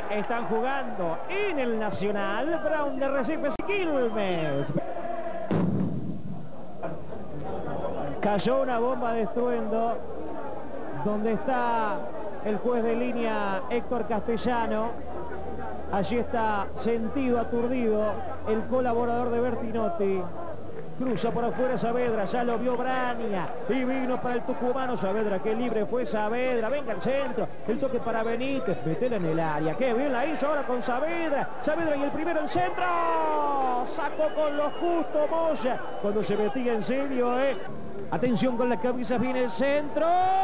están jugando en el Nacional, Brown de Recifes y Quilmes. Cayó una bomba de estruendo donde está el juez de línea Héctor Castellano. Allí está sentido, aturdido, el colaborador de Bertinotti. Cruza por afuera Saavedra, ya lo vio Brania y vino para el tucumano. Saavedra, que libre fue Saavedra, venga al centro, el toque para Benítez, metela en el área, qué bien la hizo ahora con Saavedra. Saavedra y el primero en centro, sacó con lo justo Moya, cuando se metía en serio, Atención con las camisas, viene el centro.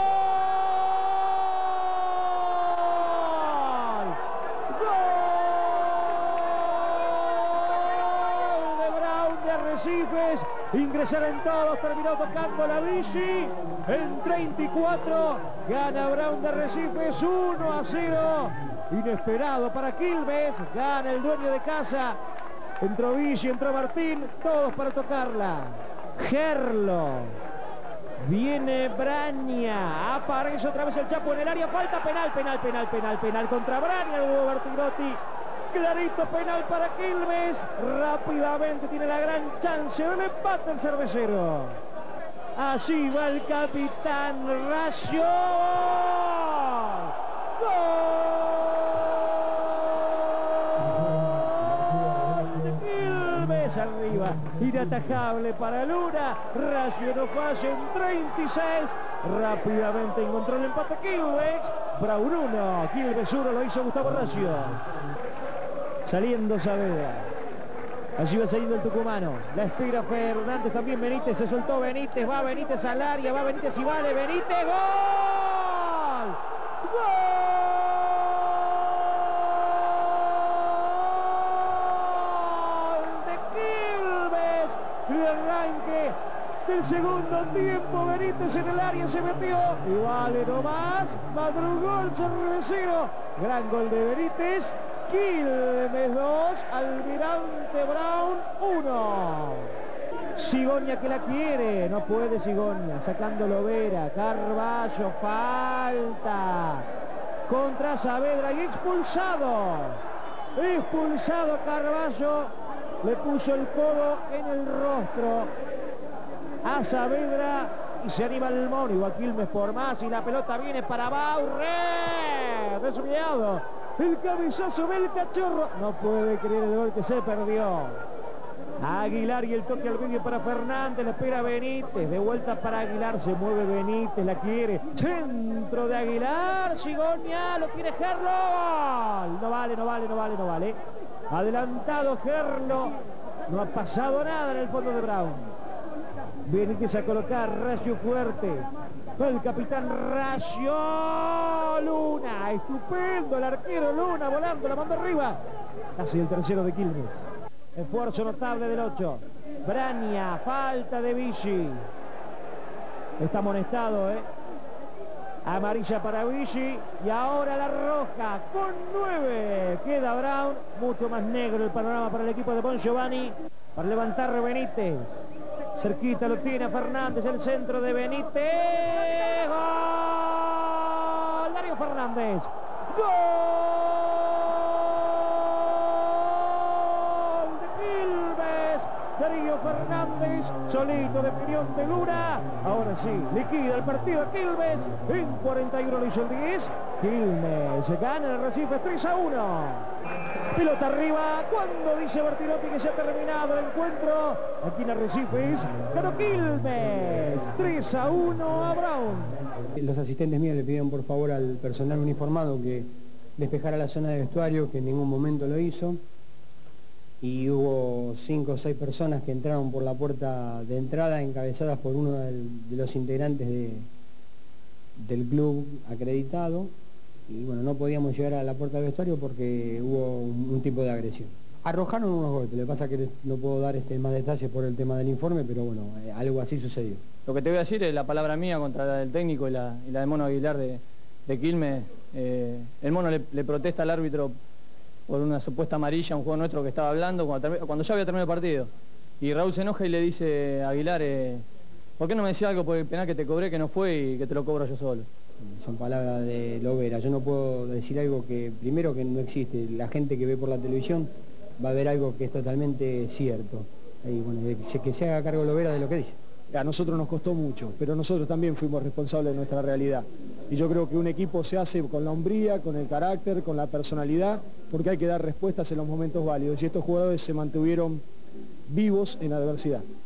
Recifes, ingresaron todos, terminó tocando la bici, en 34, gana Brown de Recifes, 1-0, inesperado para Quilmes, gana el dueño de casa, entró Bici, entró Martín, todos para tocarla, Gerlo, viene Brania, aparece otra vez el Chapo en el área, falta penal contra Brania, luego Bertinotti. Clarito penal para Quilmes, rápidamente tiene la gran chance del empate el cervecero. Allí va el capitán Racio. ¡Gol de Quilmes! Arriba, inatajable para Luna. Racio no falla en 36. Rápidamente encontró el empate Quilmes. Brown 1, Quilmes 1, lo hizo Gustavo Racio. Saliendo Saavedra, allí va saliendo el tucumano, la espera Fernández, también Benítez, se soltó Benítez, va Benítez al área, va Benítez y vale, Benítez, ¡gol! ¡Gol de Quilmes! El arranque del segundo tiempo, Benítez en el área se metió, y vale nomás, madrugó el cervecero, gran gol de Benítez. Quilmes 2, Almirante Brown 1. Sigonia que la quiere, no puede Sigonia, sacando Lovera, Carballo, falta contra Saavedra y expulsado Carballo, le puso el codo en el rostro a Saavedra y se anima el mono, igual Quilmes por más y la pelota viene para Baurre, desviado. El cabezazo del cachorro. No puede creer el gol que se perdió. Aguilar y el toque al medio para Fernández. La espera Benítez. De vuelta para Aguilar. Se mueve Benítez. La quiere. Centro de Aguilar. Sigonia. Lo tiene Gerlo. No vale. Adelantado Gerlo. No ha pasado nada en el fondo de Brown. Benítez a colocar. Racio fuerte. El capitán Racio. Luna, estupendo el arquero Luna, volando, la manda arriba. Casi el tercero de Quilmes. Esfuerzo notable del 8. Brania, falta de Vichy. Está amonestado, Amarilla para Vichy. Y ahora la roja con 9. Queda Brown. Mucho más negro el panorama para el equipo de Bon Giovanni. Para levantar Benítez. Cerquita lo tiene Fernández, el centro de Benítez. ¡Gol! Darío Fernández. ¡Gol de Quilmes! Darío Fernández, solito definió ante Luna. Ahora sí, liquida el partido a Quilmes. En 41 lo hizo el 10. Quilmes gana el Recife 3-1. Pelota arriba, cuando dice Bertinotti que se ha terminado el encuentro, aquí en Arrecifes, ganó Quilmes, 3-1 a Brown. Los asistentes míos le pidieron por favor al personal uniformado que despejara la zona de vestuario, que en ningún momento lo hizo, y hubo 5 o 6 personas que entraron por la puerta de entrada, encabezadas por uno de los integrantes del club acreditado. Y bueno, no podíamos llegar a la puerta del vestuario porque hubo un tipo de agresión. Arrojaron unos golpes, lo que pasa es que no puedo dar más detalles por el tema del informe, pero bueno, algo así sucedió. Lo que te voy a decir es la palabra mía contra la del técnico y la de Mono Aguilar de Quilmes. El Mono le protesta al árbitro por una supuesta amarilla a un jugador nuestro que estaba hablando cuando ya había terminado el partido. Y Raúl se enoja y le dice a Aguilar, ¿por qué no me decía algo por el penal que te cobré que no fue y que te lo cobro yo solo? Son palabras de Lovera. Yo no puedo decir algo que, primero, que no existe. La gente que ve por la televisión va a ver algo que es totalmente cierto. Y bueno, que se haga cargo Lovera de lo que dice. A nosotros nos costó mucho, pero nosotros también fuimos responsables de nuestra realidad. Y yo creo que un equipo se hace con la hombría, con el carácter, con la personalidad, porque hay que dar respuestas en los momentos válidos. Y estos jugadores se mantuvieron vivos en la adversidad.